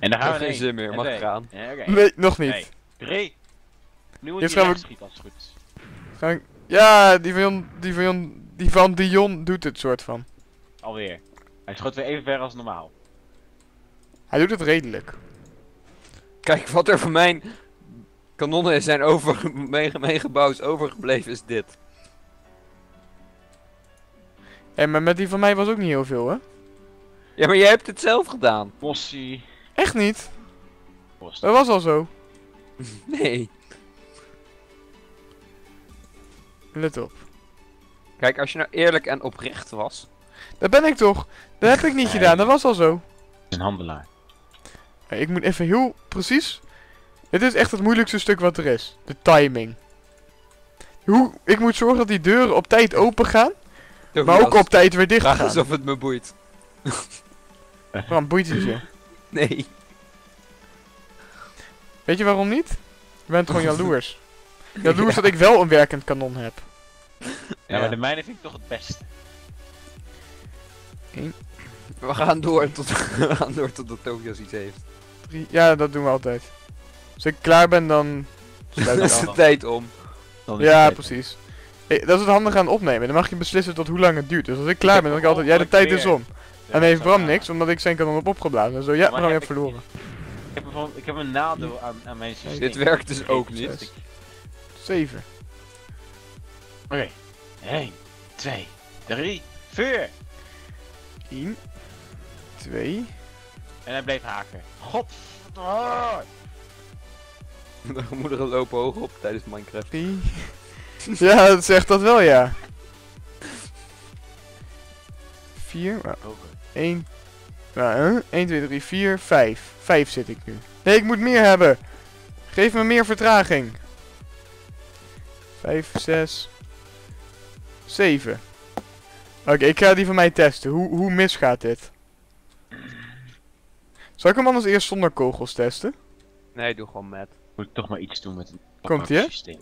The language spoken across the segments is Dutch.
En dan gaan we geen zin meer, mag twee. gaan. Ja, oké. Nee, nog niet. Nee. 3. Nu moet Dit je gaan we- wegschieten als het goed is. Ja, die van Dion doet het soort van. Alweer. Hij schoot weer even ver als normaal. Hij doet het redelijk. Kijk, wat er van mijn kanonnen zijn meegebouwd is overgebleven is dit. Hé, maar met die van mij was ook niet heel veel, hè? Ja, maar jij hebt het zelf gedaan. Possie. Echt niet. Post. Dat was al zo. Nee. Let op. Kijk, als je nou eerlijk en oprecht was. Dat ben ik toch. Dat heb ik niet Nee. gedaan, dat was al zo. Een handelaar. Hey, ik moet even heel precies. Dit is echt het moeilijkste stuk wat er is. De timing. Ik moet zorgen dat die deuren op tijd open gaan, maar ook op tijd weer dicht Vraag gaan. eens of het me boeit. Bram, boeit het je? Nee. Weet je waarom niet? Je bent gewoon jaloers. Jaloers dat ik wel een werkend kanon heb. Ja, maar de mijne vind ik toch het beste. We gaan door tot de Tokios iets heeft. 3. Ja, dat doen we altijd. Als ik klaar ben, dan sluit Dan ik is af. de tijd om. Dan is Ja, het precies. Hey, dat is het handige aan opnemen. Dan mag je beslissen tot hoe lang het duurt. Dus als ik klaar ben, dan denk ik altijd, ja, de tijd is om. beter. En dan heeft Bram niks, omdat ik zijn kanon heb opgeblazen. En zo, ja, Maar Bram, je heb hebt verloren. Ik heb een nadeel aan mijn systeem. Dit werkt dus ook niet. 6, 7. Oké. 1, 2, 3, 4. 1, 2. En hij bleef haken. God. De gemoederen lopen hoog op tijdens Minecraft. 3. Ja, dat zegt dat wel, ja. 4. 1. 1, 2, 3, 4, 5. 5 zit ik nu. Nee, ik moet meer hebben. Geef me meer vertraging. 5, 6, 7. Oké, ik ga die van mij testen. Hoe misgaat dit? Zal ik hem anders eerst zonder kogels testen? Nee, doe gewoon met. Moet ik toch maar iets doen met een Komt-ie, hè? systeem.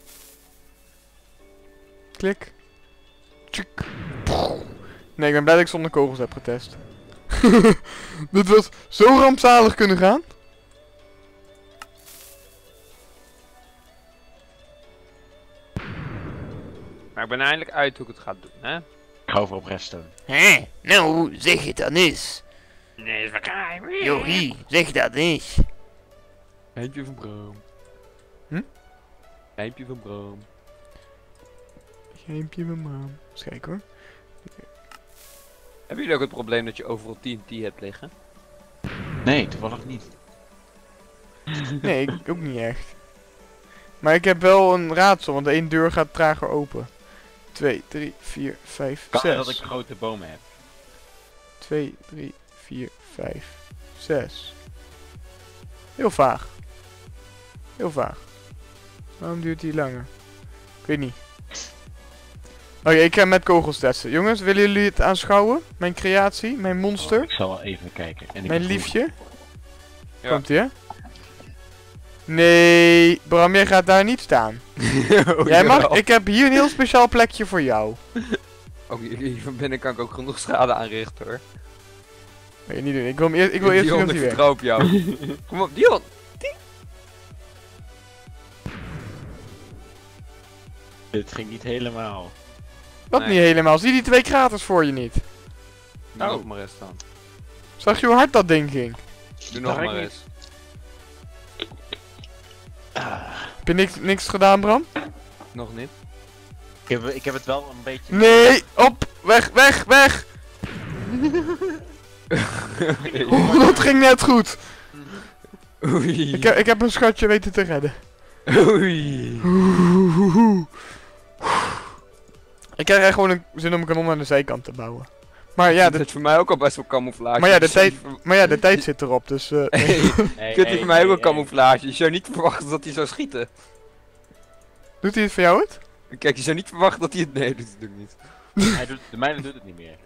Klik. Tjuk. Nee, ik ben blij dat ik zonder kogels heb getest. Dit was zo rampzalig kunnen gaan. Maar ik ben eindelijk uit hoe ik het ga doen, hè? Ik ga over op redstone. Hé, nou, zeg het dan eens. Nee, is verkrijgen. Jorie, zeg dat eens. Heempje van Bram. Hm? Heempje van Bram. Geempje met maan. Eens kijken hoor. Hebben jullie ook het probleem dat je overal TNT hebt liggen? Nee, toevallig niet. Nee, ik ook niet echt. Maar ik heb wel een raadsel, want de ene deur gaat trager open. 2, 3, 4, 5, Kan dat 6. ik grote bomen heb. 2, 3, 4, 5, 6. Heel vaag. Heel vaag. Waarom duurt die langer? Ik weet niet. Oké, ik ga met kogels testen. Jongens, willen jullie het aanschouwen? Mijn creatie, mijn monster, Ik zal wel even kijken. En ik mijn ben liefje. Ja. Komt ie, hè? Nee, Bram, jij gaat daar niet staan. Jij mag, ik heb hier een heel speciaal plekje voor jou. Ook hier van binnen kan ik ook genoeg schade aanrichten hoor. Wil je niet doen. Ik wil eerst zien Dion, of ik hij werkt. vertrouw op jou. Kom op, Dion! Dit ging niet helemaal. Wat Nee. niet helemaal. Zie die 2 kraters voor je niet. Doe Oh. nog maar eens dan. Zag je hoe hard dat ding ging? Doe nog Zag ik maar niet. eens. Heb je niks gedaan, Bram? Nog niet. Ik heb het wel een beetje... Nee! Op! Weg, weg, weg! Oh, dat ging net goed. Oei. Ik heb een schatje weten te redden. Oei. Ik krijg echt gewoon een zin om een kanon aan de zijkant te bouwen. Maar ja, Dat is voor mij ook al best wel camouflage. maar ja, Dus de tijd zit erop, dus... Hey, dit is voor mij ook wel camouflage. Je zou niet verwachten dat hij zou schieten. Doet hij het voor jou het? Kijk, je zou niet verwachten dat hij het... Nee, dat doet hij niet. De mijne doet het niet meer.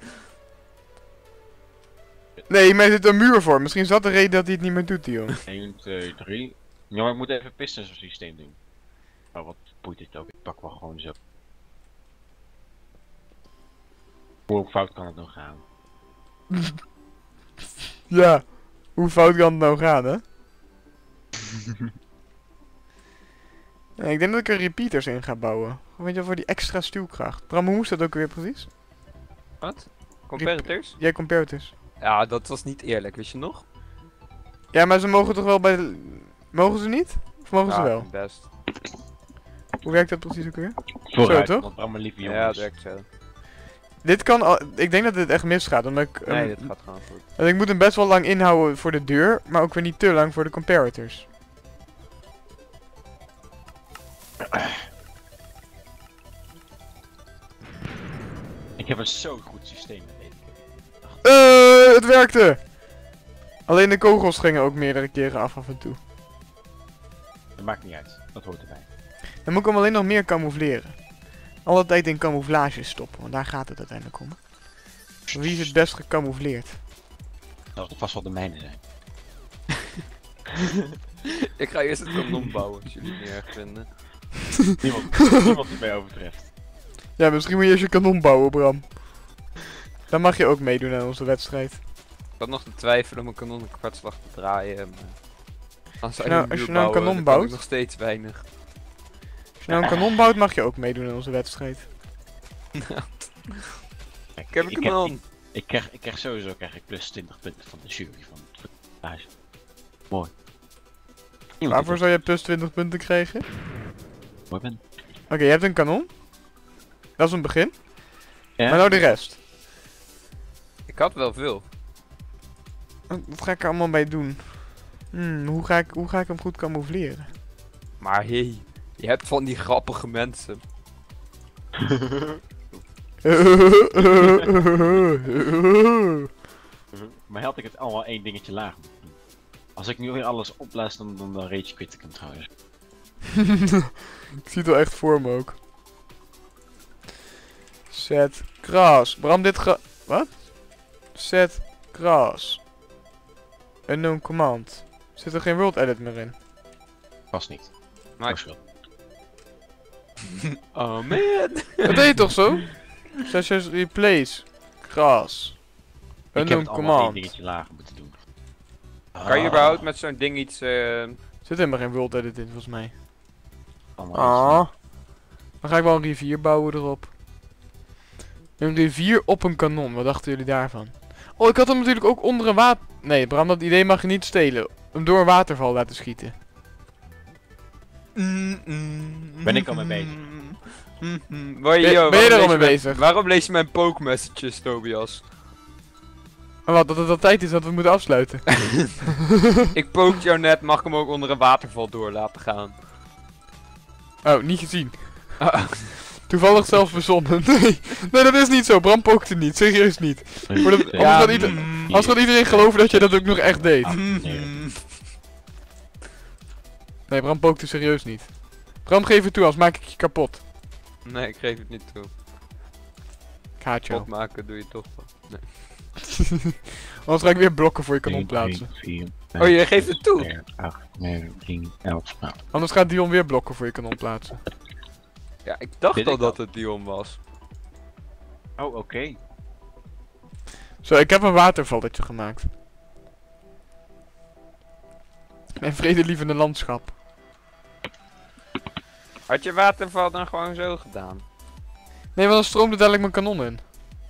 Nee, maar er zit een muur voor. Misschien is dat de reden dat hij het niet meer doet, Dion. 1, 2, 3. Ja, maar ik moet even pistons systeem doen. Oh, wat boeit dit ook? Ik pak wel gewoon zo. Hoe fout kan het nog gaan? Ja. Hoe fout kan het nou gaan, hè? Ja, ik denk dat ik er repeaters in ga bouwen. Weet je wel, voor die extra stuwkracht. Bram, hoe moest dat ook weer precies? Wat? Comparators? Jij comparators. Ja, dat was niet eerlijk, wist je nog? Ja, maar ze mogen toch wel bij... Mogen ze niet? Of mogen ze wel? Best. Hoe werkt dat precies ook weer? Vooruit, toch? want allemaal lieve Ja, jongens. dat werkt zo. Dit kan al... Ik denk dat dit echt misgaat, omdat ik... Nee, dit gaat gewoon goed. want ik moet hem best wel lang inhouden voor de deur, maar ook weer niet te lang voor de comparators. Ik heb een zo goed systeem, dat weet ik. Het werkte! Alleen de kogels gingen ook meerdere keren af en toe. Dat maakt niet uit, dat hoort erbij. Dan moet ik hem alleen nog meer camoufleren. Alle tijd in camouflage stoppen, want daar gaat het uiteindelijk om. Wie is het best gecamoufleerd? Dat zal vast wel de mijne zijn. Ik ga eerst het kanon bouwen, als jullie het niet erg vinden. Niemand die mij overtreft. Ja, misschien moet je eerst je kanon bouwen, Bram. Dan mag je ook meedoen aan onze wedstrijd. Ik had nog te twijfelen om een kanon een kwartslag te draaien. Maar... Als je nou een kanon bouwt- nog steeds weinig. Als je nou een kanon bouwt, mag je ook meedoen aan onze wedstrijd. Kijk, Ik heb een kanon. Ik krijg sowieso plus 20 punten van de jury van het stage. Mooi. Waarvoor zou je plus 20 punten krijgen? Mooi ben. Oké, je hebt een kanon. Dat is een begin. Ja? Maar nou de rest. Ik had wel veel. Wat ga ik er allemaal bij doen? Hoe ga ik hem goed camoufleren? Maar hey, je hebt van die grappige mensen. Maar had ik het allemaal één dingetje lager moeten doen. Als ik nu weer alles opblaas, dan rage quit ik hem trouwens. Ik zie het wel echt voor me ook. Set grass. Bram, wat? Set grass. Unknown command. Zit er geen world edit meer in? Vast niet. Maar Vast wel. oh man. Dat deed je toch zo? Sessions replace. Grass. Ik heb Unknown het allemaal één command. dingetje lager moeten doen. Kan je überhaupt met zo'n ding iets... Zit helemaal geen world edit in volgens mij. Allemaal Ah. Dan ga ik wel een rivier bouwen erop. Een rivier op een kanon. Wat dachten jullie daarvan? Oh, ik had hem natuurlijk ook onder een water... Nee, Bram, dat idee mag je niet stelen. Hem door een waterval laten schieten. Ben ik al mee bezig. Ben je er al mee bezig? Waarom lees je mijn poke messages, Tobias? Maar wat, dat het al tijd is dat we moeten afsluiten. Ik pookte jou net, mag ik hem ook onder een waterval door laten gaan? Oh, niet gezien. Ah. Toevallig zelf verzonnen. Nee, dat is niet zo. Bram pookte niet. Serieus niet. Voor de- Ja, Anders gaat iedereen geloven dat je dat ook nog echt deed. Nee, Bram pookte serieus niet. Bram, geef het toe, anders maak ik je kapot. Nee, ik geef het niet toe. Ik haat jou. Kapot maken doe je toch wel. Nee. Anders ga ik weer blokken voor je kanon plaatsen. 4, Oh, je geeft het toe? 8, 9, 10, 11, 12. Anders gaat Dion weer blokken voor je kanon plaatsen. Ja, ik dacht Weet al ik dat al. het Dion was. Oh, oké. Zo, ik heb een watervalletje gemaakt. Een vredelievende landschap. Had je waterval dan gewoon zo gedaan? Nee, want dan stroomde dadelijk mijn kanon in.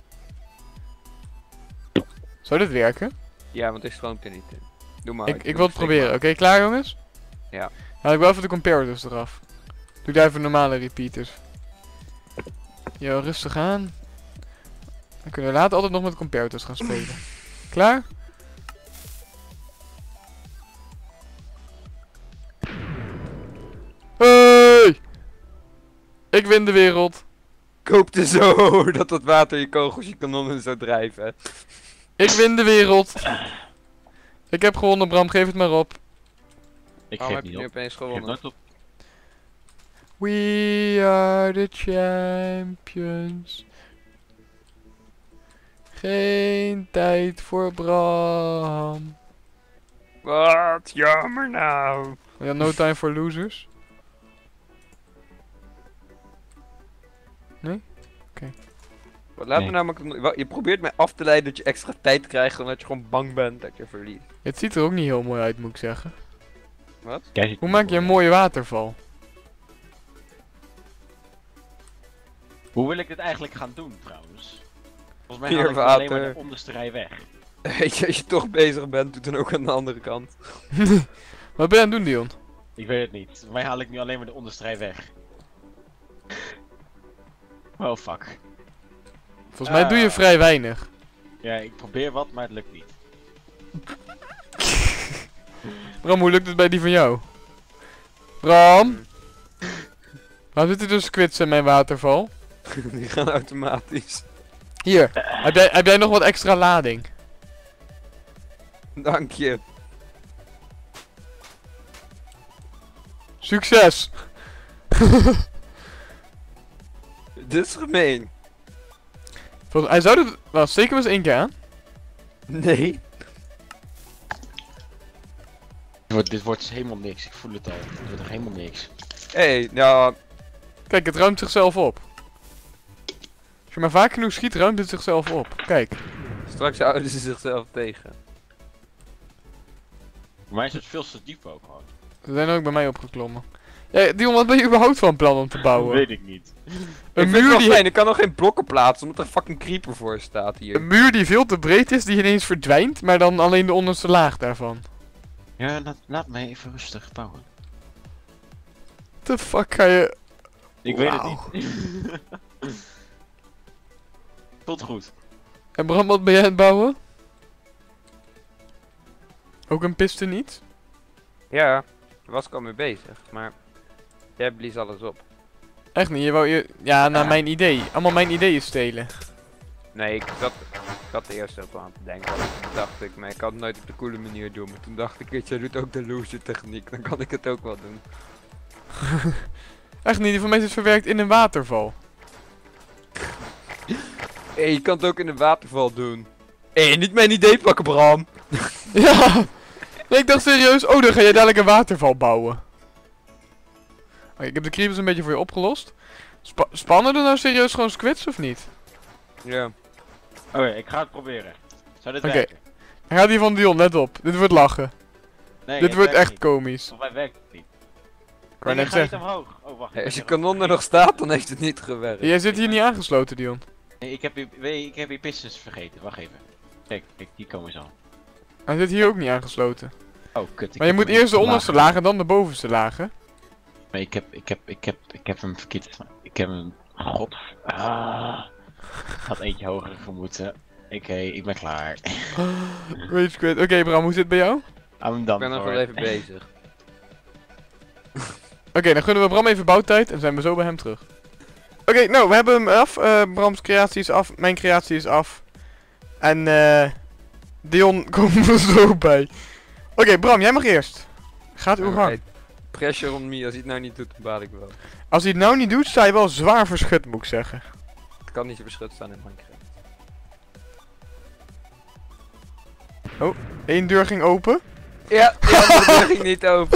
Zou dit werken? Ja, want ik stroomt er niet in. Doe maar. Ik wil het proberen. Oké, klaar jongens? Ja. Haal ik wel even de comparators eraf. Doe daar even normale repeaters. Yo, rustig aan. Dan kunnen we later altijd nog met comparators gaan spelen. Klaar? Hey! Ik win de wereld. Koopte zo dat het water je kogels je kanonnen zou drijven. Ik win de wereld. Ik heb gewonnen, Bram. Geef het maar op. Ik Waarom geef heb je niet nu op. opeens Ik geef gewonnen? nooit op. We are the champions. Geen tijd voor Bram. Wat jammer nou. Ja, no time for losers. Nee? Oké. Laat me Nee. namelijk... Je probeert mij af te leiden dat je extra tijd krijgt, omdat je gewoon bang bent dat je verliest. Het ziet er ook niet heel mooi uit, moet ik zeggen. Wat? Jij ziet Hoe maak je een mooie waterval? Hoe wil ik dit eigenlijk gaan doen trouwens? Volgens mij Hier haal ik alleen maar water. de onderste rij weg. Weet je, als je toch bezig bent, doe dan ook aan de andere kant. Wat ben je aan het doen, Dion? Ik weet het niet. Volgens mij haal ik nu alleen maar de onderste rij weg. Oh fuck. Volgens mij doe je vrij weinig. Ja, ik probeer wat, maar het lukt niet. Bram, hoe lukt het bij die van jou? Bram? Waarom zit er dus squids in mijn waterval? Die gaan automatisch. Hier, heb jij nog wat extra lading? Dank je. Succes! Dit is gemeen. Hij zou er wel steken we eens 1 keer aan. Nee. Dit wordt helemaal niks, ik voel het al. Dit wordt nog helemaal niks. Hé, nou... Kijk, het ruimt zichzelf op. Als je maar vaak genoeg schiet, ruimt het zichzelf op. Kijk. Straks houden ze zichzelf tegen. Voor mij is het veel te diep ook gewoon. Ze zijn ook bij mij opgeklommen. Ja, Dion, wat ben je überhaupt van plan om te bouwen? Weet ik niet. Ik Een vind het muur, wel die, fijn, ik kan nog geen blokken plaatsen, omdat er een fucking creeper voor staat hier. een muur die veel te breed is, die ineens verdwijnt, maar dan alleen de onderste laag daarvan. Ja, laat mij even rustig bouwen. What the fuck ga je... Ik weet Wauw. het niet. Voelt goed. En Bram, wat ben jij aan het bouwen? Ook een piste niet? Ja, daar was ik al mee bezig, maar... Jij blies alles op. Echt niet, je wou je... Ja, naar mijn idee. Allemaal mijn ideeën stelen. Nee, ik zat er eerst op aan te denken. Toen dacht ik, maar ik kan het nooit op de coole manier doen. Maar toen dacht ik, weet je, jij doet ook de loser techniek, dan kan ik het ook wel doen. Echt niet, die van mij is verwerkt in een waterval. Hé, je kan het ook in een waterval doen. Hé, niet mijn idee pakken, Bram! Ja! Nee, ik dacht serieus, oh, dan ga jij dadelijk een waterval bouwen. Oké, ik heb de creepers een beetje voor je opgelost. Spannen er nou serieus gewoon squids of niet? Ja. Oké, ik ga het proberen. Zou dit Oké. werken? Hij gaat die van Dion, let op. Dit wordt lachen. Nee, Dit het wordt werkt echt niet. komisch. Volgens mij werkt het niet. Ik wou Nee, net ga niet zeggen. omhoog. Oh, wacht. Hey, als je ik ben kanon er nog staat, dan heeft het niet gewerkt. Jij zit hier niet aangesloten, Dion. Nee, ik heb hier pistons vergeten. Wacht even. Kijk, die komen zo. Hij zit hier ook niet aangesloten. Oh, kut. Maar je moet eerst de onderste laag en dan de bovenste lagen. Maar ik heb hem verkeerd. Ik heb hem. God. Had eentje hoger gemoeten. Oké, ik ben klaar. Rage quit. Oké, Bram, hoe zit het bij jou? I'm done Ik ben nog for wel it. even bezig. Oké, dan gunnen we Bram even bouwtijd en zijn we zo bij hem terug. Oké, nou, we hebben hem af. Brams creatie is af. Mijn creatie is af. En Dion komt er zo bij. Oké, Bram, jij mag eerst. Gaat uw gang. Alright. Pressure on me, als hij het nou niet doet, dan baal ik wel. Als hij het nou niet doet, sta je wel zwaar verschut, moet ik zeggen. Het kan niet zo verschut staan in Minecraft. Eén deur ging open. Ja, de deur ging niet open.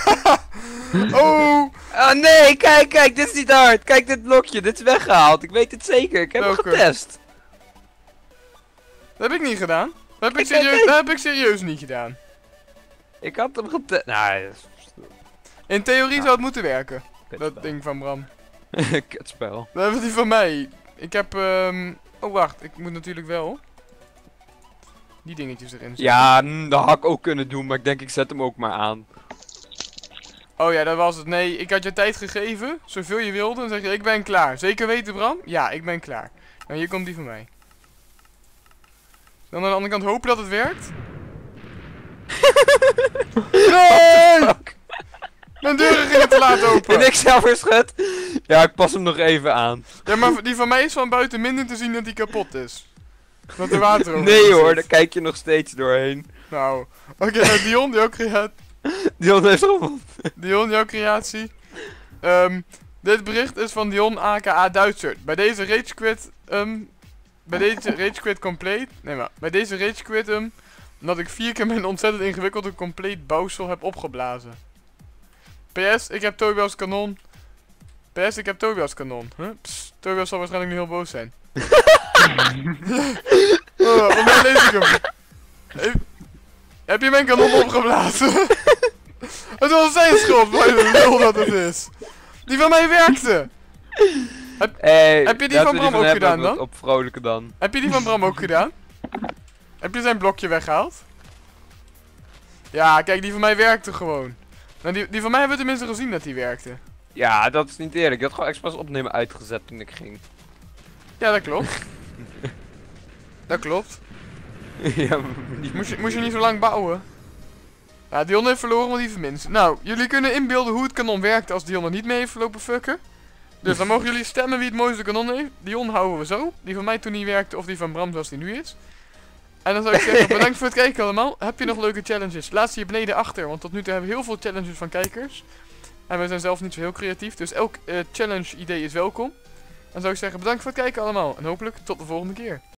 Oh! Oh nee, kijk, dit is niet hard. Kijk dit blokje, dit is weggehaald. Ik weet het zeker, ik heb het Welke? getest. Dat heb ik niet gedaan. Dat heb ik, Ik weet serieus, het. dat heb ik serieus niet gedaan. Ik had hem getest. Nou, In theorie Ja. zou het moeten werken. kutspel. Dat ding van Bram. Kutspel. Dat hebben die van mij. Ik heb oh wacht, ik moet natuurlijk wel die dingetjes erin zetten. Ja, dat had ik ook kunnen doen, maar ik denk ik zet hem ook maar aan. Oh ja, dat was het. Nee, ik had je tijd gegeven, zoveel je wilde. Dan zeg je, ik ben klaar. Zeker weten, Bram? Ja, ik ben klaar. Nou, hier komt die van mij. Dan aan de andere kant hopen dat het werkt. Nee! Mijn deuren gingen te laat open. En ik zelf verschut. Ja, ik pas hem nog even aan. Ja, maar die van mij is van buiten minder te zien dat die kapot is. Dat er water over Nee zit. hoor, daar kijk je nog steeds doorheen. Nou, oké, nou, Dion, jouw creatie. Dion heeft gewonnen. Dion, jouw creatie. Dit bericht is van Dion aka Duitser. Bij deze rage quit, bij deze rage quit complete. Nee maar, bij deze rage quit omdat ik 4 keer mijn ontzettend ingewikkelde complete bouwsel heb opgeblazen. PS, ik heb Tobias kanon. PS, ik heb Tobias kanon. Huh? Psst, Tobias zal waarschijnlijk nu heel boos zijn. Van mij lees ik hem. Heb je mijn kanon opgeblazen? Het was zijn schuld, maar de lul dat het is. Die van mij werkte. Hey, heb je die laten van we Bram ook hebben gedaan wat dan? Op vrolijke dan. Heb je die van Bram ook gedaan? Heb je zijn blokje weggehaald? Ja, kijk, die van mij werkte gewoon. Nou, die van mij hebben we tenminste gezien dat die werkte. Ja, dat is niet eerlijk. Je had gewoon expres opnemen uitgezet toen ik ging. Ja, dat klopt. Dat klopt. Ja, maar niet... Moest je niet zo lang bouwen? Ja, Dion heeft verloren, want die verminst. Nou, jullie kunnen inbeelden hoe het kanon werkt als Dion er niet mee heeft lopen fucken. Dus dan mogen jullie stemmen wie het mooiste kanon heeft. Dion houden we zo. Die van mij toen niet werkte of die van Bram zoals die nu is. En dan zou ik zeggen, bedankt voor het kijken allemaal. Heb je nog leuke challenges? Laat ze hier beneden achter, want tot nu toe hebben we heel veel challenges van kijkers. En we zijn zelf niet zo heel creatief, dus elk challenge idee is welkom. Dan zou ik zeggen, bedankt voor het kijken allemaal. En hopelijk tot de volgende keer.